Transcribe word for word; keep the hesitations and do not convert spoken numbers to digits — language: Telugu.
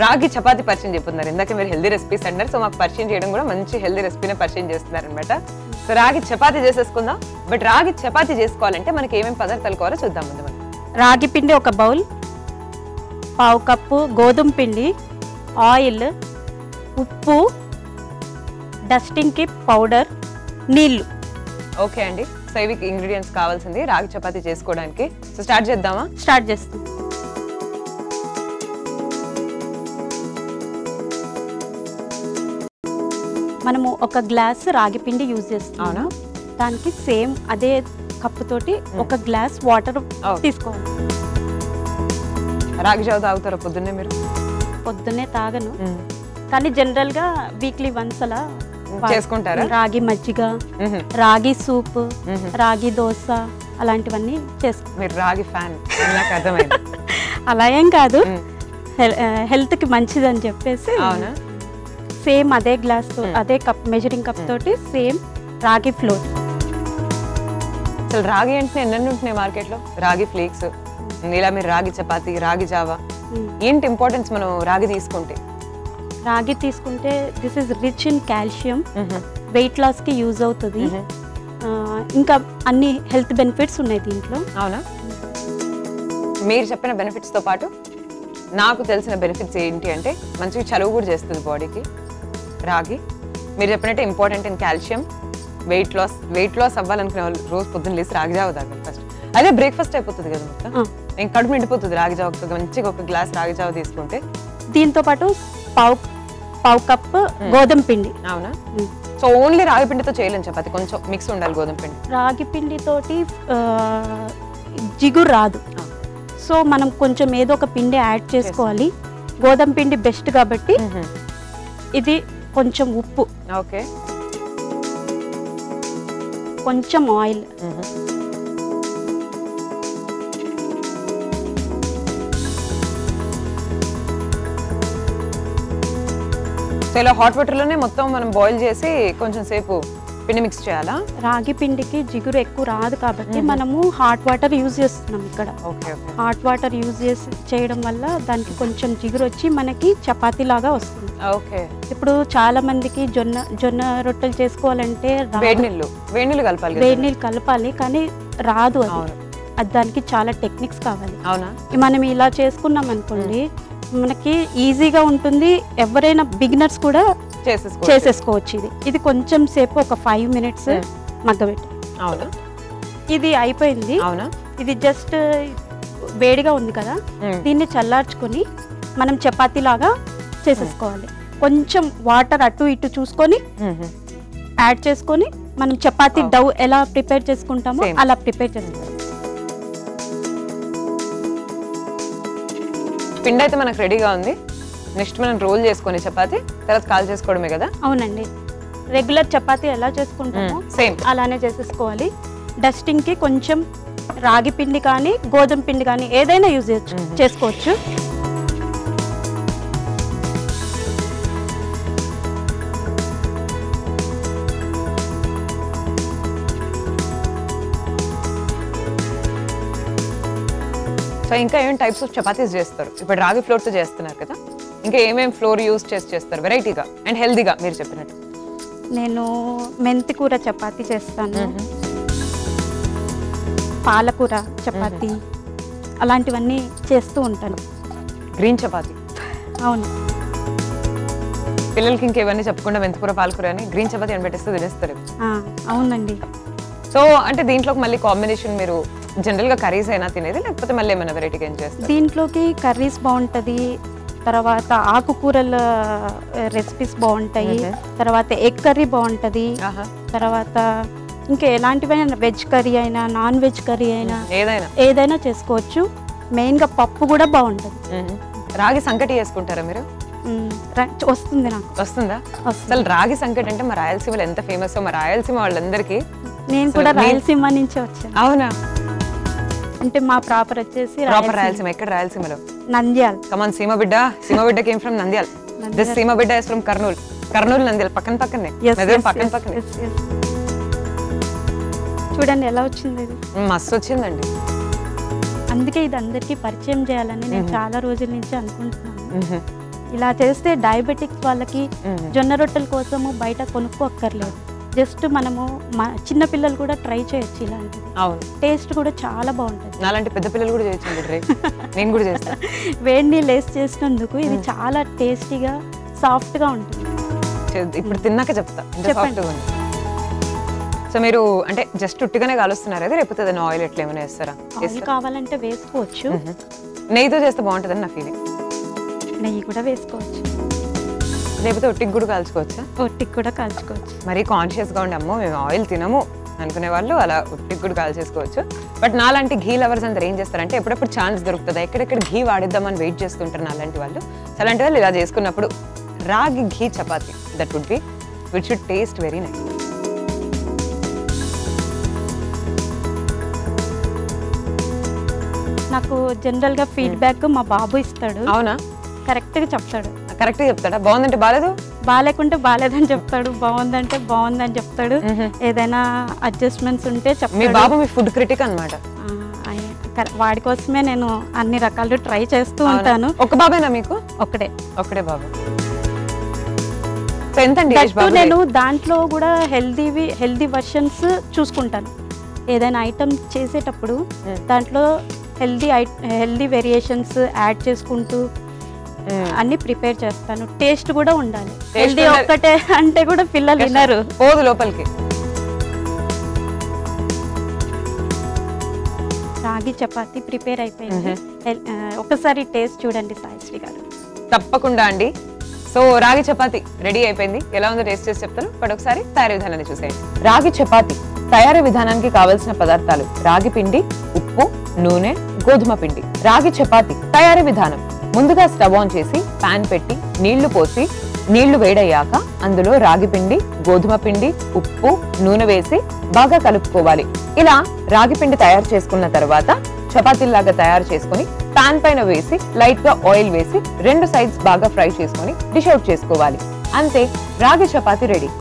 రాగి చపాతీ పరిచయం చెప్తున్నారు. ఇందాక మీరు హెల్దీ రెసిపీస్ అన్నారు, సో మాకు పరిచయం చేయడం కూడా మంచి హెల్దీ రెసిపీనే పరిచయం చేస్తున్నారు అనమాట. సో రాగి చపాతీ చేసేసుకుందాం. బట్ రాగి చపాతీ చేసుకోవాలంటే మనకి ఏమేమి పదార్థాలు కావాలో చూద్దాం ముందు. మనం రాగి పిండి ఒక బౌల్, పావు కప్పు గోధుమ పిండి, ఆయిల్, ఉప్పు, డస్టింగ్కి పౌడర్, నీళ్ళు. ఓకే అండి, సో ఇవి ఇంగ్రీడియంట్స్ కావాల్సింది రాగి చపాతీ చేసుకోవడానికి. సో స్టార్ట్ చేద్దామా? స్టార్ట్ చేస్తాం. మనము ఒక గ్లాస్ రాగి పిండి యూజ్ చేస్తాం. అవునా? దానికి సేమ్ అదే కప్పు తోటి ఒక గ్లాస్ వాటర్ తీసుకోవాలి. రాగి జావ తాగుతారా పొద్దున్నే మీరు? పొద్దున్నే తాగను, కానీ జనరల్ గా వీక్లీ వన్స్ అలా చేసుకుంటారా? రాగి మజ్జిగ, రాగి సూప్, రాగి దోశ అలాంటివన్నీ చేసుకుంటాం. మీరు రాగి ఫ్యాన్ నాకు అర్థమైంది. అలా ఏం కాదు, హెల్త్ కి మంచిది అని చెప్పేసి. అవునా? సేమ్ అదే గ్లాస్ తో అదే కప్ మెజరింగ్ కప్ తోటి సేమ్ రాగి ఫ్లోర్. అసలు రాగి అంటే ఎన్నెన్ని ఉంటున్నాయి మార్కెట్ లో? రాగి ఫ్లేక్స్, ఇలా మీరు రాగి చపాతీ, రాగి జావా, ఏంటి ఇంపార్టెన్స్ మనం రాగి తీసుకుంటే? రాగి తీసుకుంటే this is rich in calcium, weight loss కి యూజ్ అవుతుంది, ఇంకా అన్ని హెల్త్ బెనిఫిట్స్ ఉన్నాయి దీంట్లో. అవునా? మీరు చెప్పిన బెనిఫిట్స్ తో పాటు నాకు తెలిసిన బెనిఫిట్స్ ఏంటి అంటే మంచిగా చలువు కూడా చేస్తుంది బాడీకి రాగి. మీరు చెప్పినట్టే important in calcium, weight loss weight loss అవ్వాలనుకునే వాళ్ళు రోజు పొద్దున్న లేసి రాగి జావ తాగాలి ఫస్ట్. అదే బ్రేక్ఫాస్ట్ అయిపోతుంది కదా మొత్తం, ఇంకా కడుపు నిండిపోతుంది రాగి జావ. మంచిగా ఒక గ్లాస్ రాగి జావ తీసుకుంటే. దీంతో పాటు పావు పావు కప్ గోధుమ పిండి. అవునా? సో ఓన్లీ రాగి పిండితో చేయలేం చపాతి, కొంచెం మిక్స్ ఉండాలి గోధుమ పిండి. రాగి పిండి తోటి జిగురు రాదు, సో మనం కొంచెం ఏదో ఒక పిండి యాడ్ చేసుకోవాలి. గోధుమ పిండి బెస్ట్ కాబట్టి ఇది కొంచెం ఉప్పు, ఓకే, కొంచెం ఆయిల్, సో ఇలా హాట్ వాటర్ లోనే మొత్తం మనం బాయిల్ చేసి కొంచెం సేపు పిండి మిక్స్ చేయాలా? రాగి పిండికి జిగురు ఎక్కువ రాదు కాబట్టి మనము హాట్ వాటర్ యూజ్ చేస్తున్నాం ఇక్కడ. హాట్ వాటర్ యూజ్ చేసి చేయడం వల్ల దానికి కొంచెం జిగురు వచ్చి మనకి చపాతీ లాగా వస్తుంది. ఓకే. ఇప్పుడు చాలా మందికి జొన్న జొన్న రొట్టెలు చేసుకోవాలంటే వేడి నీళ్ళు వేడి నీళ్ళు కలపాలి, వేడి నీళ్ళు కలపాలి, కానీ రాదు అది. అది దానికి చాలా టెక్నిక్స్ కావాలి. అవునా? మనం ఇలా చేసుకున్నాం అనుకోండి మనకి ఈజీగా ఉంటుంది, ఎవరైనా బిగినర్స్ కూడా చేసేసుకోవచ్చు. ఇది ఇది కొంచెం సేపు ఒక ఫైవ్ మినిట్స్ మగ్గబెట్టి. అవునా? ఇది అయిపోయింది. అవునా? ఇది జస్ట్ వేడిగా ఉంది కదా, దీన్ని చల్లార్చుకొని మనం చపాతీ లాగా చేసేసుకోవాలి. కొంచెం వాటర్ అటు ఇటు చూసుకొని యాడ్ చేసుకొని మనం చపాతీ డౌ ఎలా ప్రిపేర్ చేసుకుంటామో అలా ప్రిపేర్ చేసుకోవాలి. పిండి అయితే మనకు రెడీగా ఉంది. నెక్స్ట్ మనం రోల్ చేసుకొని చపాతి తర్వాత కాల్ చేసుకోవడమే కదా? అవునండి, రెగ్యులర్ చపాతీ ఎలా చేసుకుంటామో సేమ్ అలానే చేసేసుకోవాలి. డస్టింగ్ కి కొంచెం రాగి పిండి కానీ గోధుమ పిండి కానీ ఏదైనా యూజ్ చేసుకోవచ్చు. సో ఇంకా ఏమేమి టైప్స్ ఆఫ్ చపాతీస్ చేస్తారు? ఇప్పుడు రాగి ఫ్లోర్ తో చేస్తున్నారు కదా, ఇంకా ఏమేమి ఫ్లోర్ యూజ్ చేసి చేస్తారు వెరైటీగా అండ్ హెల్దీగా మీరు చెప్పినట్టు? నేను మెంతి కూర చపాతీ చేస్తాను, పాలకూర చపాతీ అలాంటివన్నీ చేస్తూ ఉంటాను. గ్రీన్ చపాతీ? అవును. పిల్లలకి ఇంకేవన్నీ చెప్పకుండా మెంతికూర పాలకూర అని గ్రీన్ చపాతీ అని పెట్టేస్తే తినేస్తారు. అవునండి. సో అంటే దీంట్లోకి మళ్ళీ కాంబినేషన్ మీరు జనరల్ గా కర్రీస్ అయినా తినేది, లేకపోతే మళ్ళీ ఏమైనా వెరైటీగా ఏం చేస్తారు? దీంట్లోకి కర్రీస్ బాగుంటుంది, తర్వాత ఆకుకూరల రెసిపీస్ బాగుంటాయి, తర్వాత ఎగ్ కర్రీ బాగుంటుంది, తర్వాత ఇంకా ఎలాంటివైనా వెజ్ కర్రీ అయినా నాన్ వెజ్ కర్రీ అయినా ఏదైనా ఏదైనా చేసుకోవచ్చు. మెయిన్గా పప్పు కూడా బాగుంటుంది. రాగి సంకటి చేసుకుంటారా మీరు? వస్తుంది నాకు. వస్తుందా? అసలు రాగి సంకటి అంటే మా రాయలసీమలో ఎంత ఫేమస్, మా రాయలసీమ వాళ్ళందరికీ. నేను కూడా రాయలసీమ నుంచి వచ్చాను. అవునా? అంటే మా ప్రాపర్ వచ్చేసి ప్రాపర్ రాయలసీమ. ఎక్కడ రాయలసీమలో? నంద్యాల. కమాన్ సీమ బిడ్డ. సీమ బిడ్డ కేమ్ ఫ్రమ్ నంద్యాల. దిస్ సీమ బిడ్డ ఇస్ ఫ్రమ్ కర్నూల్. కర్నూల్ నంద్యాల పక్కన పక్కనే, పక్కన పక్కనే. చూడండి ఎలా వచ్చింది ఇది. మస్తు వచ్చిందండి. అందుకే ఇది అందరికీ పరిచయం చేయాలని నేను చాలా రోజుల నుంచి అనుకుంటున్నాను. ఇలా చేస్తే డయాబెటిక్స్ వాళ్ళకి జొన్న రొట్టెల కోసము బయట కొనుక్కోక్కర్లేదు. జస్ట్ మనము మా చిన్న పిల్లలు కూడా ట్రై చేయొచ్చు ఇలాంటిది. అవును, టేస్ట్ కూడా చాలా బాగుంటుంది. నాలాంటి పెద్ద పిల్లలు కూడా చేయొచ్చు ట్రై. నేను కూడా చేస్తాను. వేడి నీళ్ళు వేసి చేసినందుకు ఇది చాలా టేస్టీగా సాఫ్ట్గా ఉంటుంది. ఇప్పుడు తిన్నాక చెప్తా ఎంత సాఫ్ట్గా ఉంది. సో మీరు అంటే జస్ట్ ఉట్టిగానే కాలుస్తున్నారు అది, లేకపోతే ఏదైనా ఆయిల్ ఎట్లా ఏమైనా వేస్తారా? ఆయిల్ కావాలంటే వేసుకోవచ్చు. నెయ్యితో చేస్తే బాగుంటుందని నా ఫీలింగ్. నెయ్యి కూడా వేసుకోవచ్చు, లేకపోతే ఒట్టికి కూడా కాల్చుకోవచ్చా? ఒట్టికి కూడా కాల్చుకోవచ్చు. మరీ కాన్షియస్గా ఉండి అమ్మో మేము ఆయిల్ తినము అనుకునే వాళ్ళు అలా ఒట్టికి కూడా కాల్ చేసుకోవచ్చు. బట్ నాలాంటి ఘీ లవర్స్ అందరూ ఏం చేస్తారంటే ఎప్పుడప్పుడు ఛాన్స్ దొరుకుతుంది, ఎక్కడెక్కడ ఘీ వాడిద్దామని వెయిట్ చేస్తుంటారు నాలాంటి వాళ్ళు. అలాంటి వాళ్ళు ఇలా చేసుకున్నప్పుడు రాగి ghee chapati, that would be which should taste very nice. నాకు జనరల్గా ఫీడ్బ్యాక్ మా బాబు ఇస్తాడు. అవునా? కరెక్ట్గా చెప్తాడు. కరెక్ట్గా చెప్తాడా? బాగుందంటే బాగాలేదు, బాగాలేకుంటే బాగాలేదని చెప్తాడు, బాగుందంటే బాగుందని చెప్తాడు. ఏదైనా అడ్జస్ట్మెంట్స్ ఉంటే చెప్తాడు. మీ బాబు మీ ఫుడ్ క్రిటిక్ అన్నమాట. వాడి కోసమే నేను అన్ని రకాలు ట్రై చేస్తూ ఉంటాను. ఒక బాబేనా మీకు? ఒకడే ఒకడే బాబు. ఎంతండి? నేను దాంట్లో కూడా హెల్దీవి హెల్దీ వర్షన్స్ చూసుకుంటాను. ఏదైనా ఐటమ్ చేసేటప్పుడు దాంట్లో హెల్దీ హెల్దీ వేరియేషన్స్ యాడ్ చేసుకుంటూ అన్ని ప్రిపేర్ చేస్తాను. టేస్ట్ కూడా ఉండాలి. హెల్దీ ఒక్కటే అంటే కూడా పిల్లలు వినరు, పోదు లోపలికి. రాగి చపాతి ప్రిపేర్ అయిపోయింది. ఒకసారి టేస్ట్ చూడండి సాయిశ్రీ గారు. తప్పకుండా అండి. సో రాగి చపాతి రెడీ అయిపోయింది. ఎలా ఉందో టేస్ట్ చేసి చెప్తాను, బట్ ఒకసారి తయారీ విధానాన్ని చూసేయండి. రాగి చపాతి తయారీ విధానానికి కావలసిన పదార్థాలు: రాగి పిండి, ఉప్పు, నూనె, గోధుమ పిండి. రాగి చపాతి తయారీ విధానం: ముందుగా స్టవ్ ఆన్ చేసి పాన్ పెట్టి నీళ్లు పోసి నీళ్లు వేడయ్యాక అందులో రాగి పిండి, గోధుమ పిండి, ఉప్పు, నూనె వేసి బాగా కలుపుకోవాలి. ఇలా రాగి పిండి తయారు చేసుకున్న తర్వాత చపాతీలాగా తయారు చేసుకుని పాన్ పైన వేసి లైట్ గా ఆయిల్ వేసి రెండు సైడ్స్ బాగా ఫ్రై చేసుకుని డిష్ అవుట్ చేసుకోవాలి. అంతే, రాగి చపాతీ రెడీ.